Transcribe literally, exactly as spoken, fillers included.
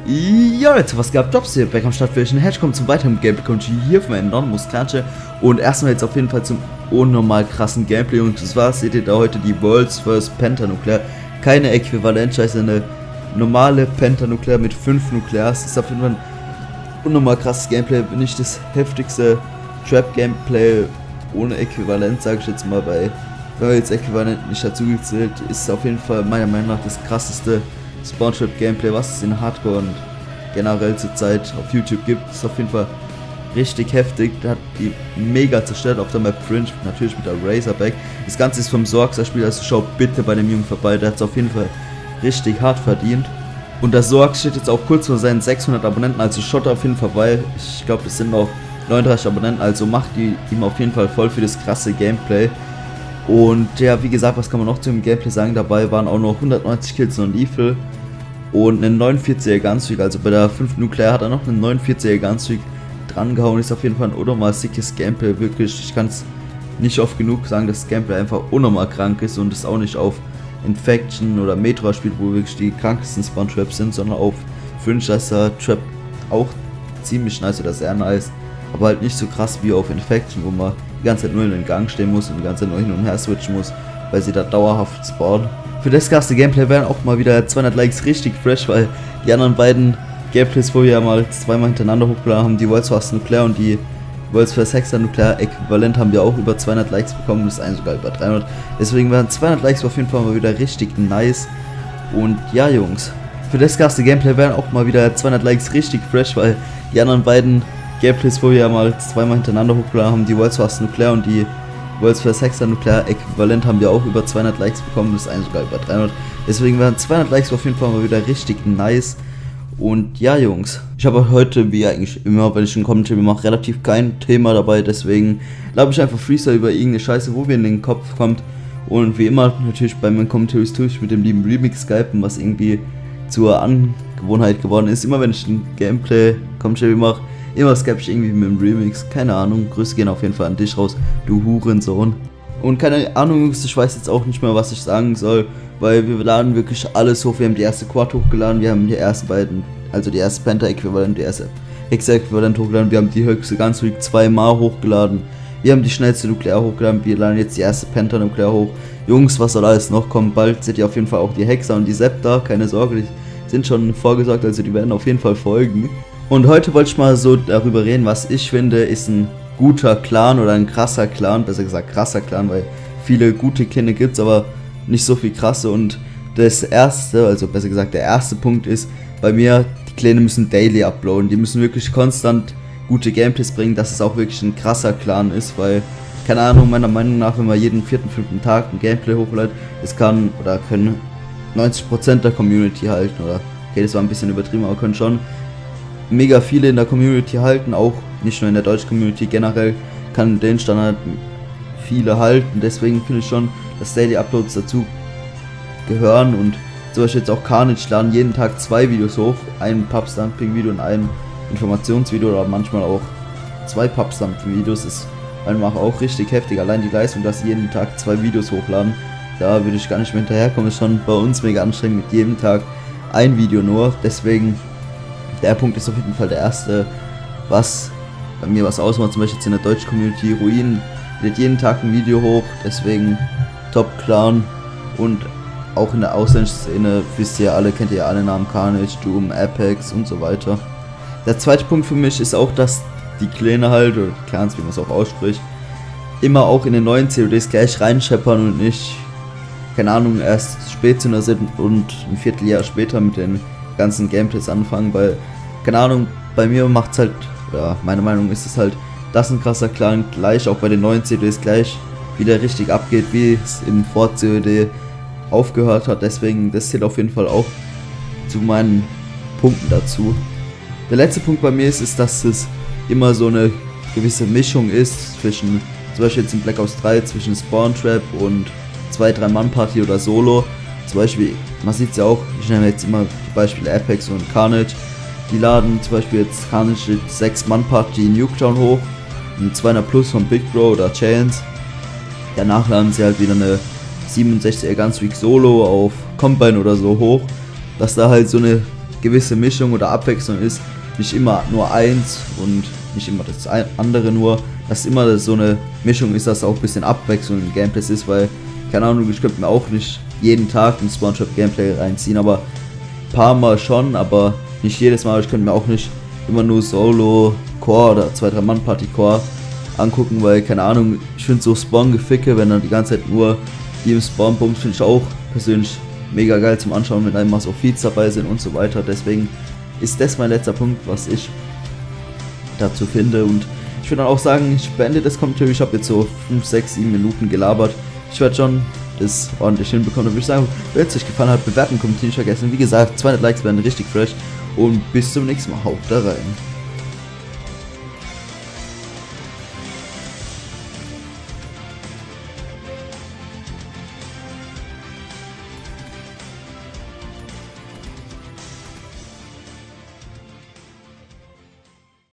Ja, jetzt was gab Jobs hier, back am Start für euch ein Hedge, kommt zum weiteren Gameplay, kommt hier von meinen Non-Musklatsche und erstmal jetzt auf jeden Fall zum unnormal krassen Gameplay und zwar seht ihr da heute die World's First Pentanuclear, keine Äquivalent, scheiße, eine normale Pentanuclear mit fünf Nuklears, ist auf jeden Fall ein unnormal krasses Gameplay, nicht das heftigste Trap-Gameplay ohne Äquivalent, sage ich jetzt mal, weil wenn man jetzt Äquivalent nicht dazu gezählt, ist auf jeden Fall meiner Meinung nach das krasseste Spawn-Trap-Gameplay, was es in Hardcore und generell zurzeit auf YouTube gibt. Ist auf jeden Fall richtig heftig, der hat die mega zerstört auf der Map Fringe, natürlich mit der Razorback. Das Ganze ist vom Sorgser Spiel, also schaut bitte bei dem Jungen vorbei, der hat es auf jeden Fall richtig hart verdient. Und der Sorg steht jetzt auch kurz vor seinen sechshundert Abonnenten, also schaut auf jeden Fall vorbei. Ich glaube, es sind noch neununddreißig Abonnenten, also macht die ihm auf jeden Fall voll für das krasse Gameplay. Und ja, wie gesagt, was kann man noch zu dem Gameplay sagen? Dabei waren auch noch hundertneunzig Kills und Lethal und einen neunundvierziger Gunstreak, also bei der fünften Nuklear hat er noch einen neunundvierziger Gunstreak dran gehauen. Ist auf jeden Fall ein unnormal sickes Gameplay, wirklich. Ich kann es nicht oft genug sagen, dass das Gameplay einfach unnormal krank ist und es auch nicht auf Infection oder Metro spielt, wo wirklich die krankesten Spawn-Traps sind, sondern auf Fringe, dass der Trap auch ziemlich nice oder sehr nice, aber halt nicht so krass wie auf Infection, wo man die ganze Zeit nur in den Gang stehen muss und die ganze Zeit nur hin und her switchen muss, weil sie da dauerhaft spawnen. Für das krasse Gameplay wären auch mal wieder zweihundert Likes richtig fresh, weil die anderen beiden Gameplays, wo wir ja mal zweimal hintereinander hochgeladen haben, die World's First Nuclear und die World's First Hexer Nuclear Äquivalent, haben wir auch über zweihundert Likes bekommen, das eine sogar über dreihundert. Deswegen waren zweihundert Likes auf jeden Fall mal wieder richtig nice. Und ja, Jungs, für das krasse Gameplay wären auch mal wieder zweihundert Likes richtig fresh, weil die anderen beiden Gameplays, wo wir ja mal zweimal hintereinander hochgeladen haben, die World's First Nuclear und die World's First Hexer Nuclear Äquivalent, haben wir auch über zweihundert Likes bekommen, das eine sogar über dreihundert. Deswegen waren zweihundert Likes auf jeden Fall mal wieder richtig nice. Und ja, Jungs, ich habe heute, wie eigentlich immer, wenn ich einen Kommentar mache, relativ kein Thema dabei, deswegen glaube ich einfach Freestyle über irgendeine Scheiße, wo mir in den Kopf kommt. Und wie immer, natürlich bei meinen Commentaries tue ich mit dem lieben Remix skypen, was irgendwie zur Angewohnheit geworden ist. Immer wenn ich ein Gameplay Kommentar mache, immer skype ich irgendwie mit dem Remix, keine Ahnung. Grüße gehen auf jeden Fall an dich raus, du Hurensohn. Und keine Ahnung, Jungs, ich weiß jetzt auch nicht mehr, was ich sagen soll, weil wir laden wirklich alles hoch. Wir haben die erste Quad hochgeladen, wir haben die ersten beiden, also die erste Penta-Äquivalent, die erste Hexa-Äquivalent hochgeladen, wir haben die höchste Gunstreak zweimal hochgeladen, wir haben die schnellste Nuklear hochgeladen, wir laden jetzt die erste Penta-Nuklear hoch. Jungs, was soll alles noch kommen? Bald seht ihr auf jeden Fall auch die Hexa und die Septa, keine Sorge, die sind schon vorgesorgt, also die werden auf jeden Fall folgen. Und heute wollte ich mal so darüber reden, was ich finde, ist ein guter Clan oder ein krasser Clan, besser gesagt krasser Clan, weil viele gute Clans gibt's, aber nicht so viel krasse. Und das erste, also besser gesagt der erste Punkt ist bei mir, die Clans müssen daily uploaden, die müssen wirklich konstant gute Gameplays bringen, dass es auch wirklich ein krasser Clan ist, weil, keine Ahnung, meiner Meinung nach, wenn man jeden vierten, fünften Tag ein Gameplay hochladet, es kann oder können neunzig Prozent der Community halten, oder okay, das war ein bisschen übertrieben, aber können schon mega viele in der Community halten, auch nicht nur in der deutschen Community, generell kann den Standard viele halten, deswegen finde ich schon, dass Daily Uploads dazu gehören. Und zum Beispiel jetzt auch Carnage laden jeden Tag zwei Videos hoch, ein Pub-Stumping Video und ein Informationsvideo oder manchmal auch zwei Pub-Stumping Videos, ist einfach auch richtig heftig, allein die Leistung, dass sie jeden Tag zwei Videos hochladen, da würde ich gar nicht mehr hinterherkommen, ist schon bei uns mega anstrengend mit jedem Tag ein Video nur, deswegen der Punkt ist auf jeden Fall der erste, was bei mir was ausmacht, zum Beispiel jetzt in der deutschen Community. Ruin lädt jeden Tag ein Video hoch, deswegen Top Clan. Und auch in der ausländischen Szene, wisst ihr alle, kennt ihr ja alle Namen, Carnage, Doom, Apex und so weiter. Der zweite Punkt für mich ist auch, dass die Clans halt, oder die Clans, wie man es auch ausspricht, immer auch in den neuen C O Ds gleich reinscheppern und nicht, keine Ahnung, erst Spätzünder sind und ein Vierteljahr später mit den ganzen Gameplays anfangen, weil, keine Ahnung, bei mir macht es halt, ja, meine Meinung ist es halt, dass ein krasser Clan gleich auch bei den neuen C O Ds gleich wieder richtig abgeht, wie es im Vor-C O D aufgehört hat, deswegen, das zählt auf jeden Fall auch zu meinen Punkten dazu. Der letzte Punkt bei mir ist, ist, dass es immer so eine gewisse Mischung ist zwischen, zum Beispiel jetzt in Black Ops drei, zwischen Spawn Trap und zwei drei Mann Party oder Solo. Zum Beispiel, man sieht es ja auch, ich nenne jetzt immer die Beispiele Apex und Carnage. Die laden zum Beispiel jetzt Carnage sechs Mann Party in Nuketown hoch, ein zweihundert plus von Big Bro oder Chains. Danach laden sie halt wieder eine siebenundsechziger Gunstreak Solo auf Combine oder so hoch, dass da halt so eine gewisse Mischung oder Abwechslung ist, nicht immer nur eins und nicht immer das andere nur, dass immer so eine Mischung ist, dass auch ein bisschen Abwechslung im Gameplay ist, weil, keine Ahnung, ich könnte mir auch nicht jeden Tag ein SpongeBob Gameplay reinziehen, aber ein paar Mal schon, aber nicht jedes Mal. Ich könnte mir auch nicht immer nur Solo Core oder zwei drei Mann Party Core angucken, weil, keine Ahnung, ich finde so Spawn-Geficke, wenn dann die ganze Zeit nur die im Spawn bummt, finde ich auch persönlich mega geil zum Anschauen, wenn einmal so Feeds dabei sind und so weiter. Deswegen ist das mein letzter Punkt, was ich dazu finde. Und ich würde dann auch sagen, ich beende das Kommentar. Ich habe jetzt so fünf, sechs, sieben Minuten gelabert. Ich werde schon das ordentlich hinbekommen. Dann würde ich sagen, wenn es euch gefallen hat, bewerten, kommentieren nicht vergessen. Wie gesagt, zweihundert Likes werden richtig fresh. Und bis zum nächsten Mal. Haut da rein.